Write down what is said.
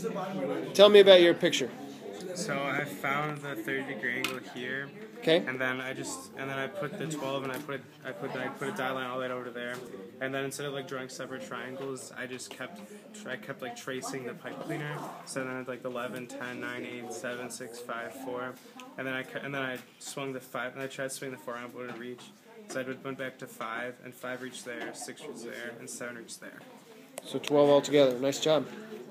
Tell me about your picture. So I found the 30-degree angle here, Okay. and then I put the 12 and I put a dye line all the way over there, and then instead of like drawing separate triangles, I kept like tracing the pipe cleaner. So then it's like 11, 10, 9, 8, 7, 6, 5, 4, and then I swung the 5, and I tried to swing the 4 around, but it wouldn't reach. So I went back to 5, and 5 reached there, 6 reached there, and 7 reached there. So 12 altogether. Nice job.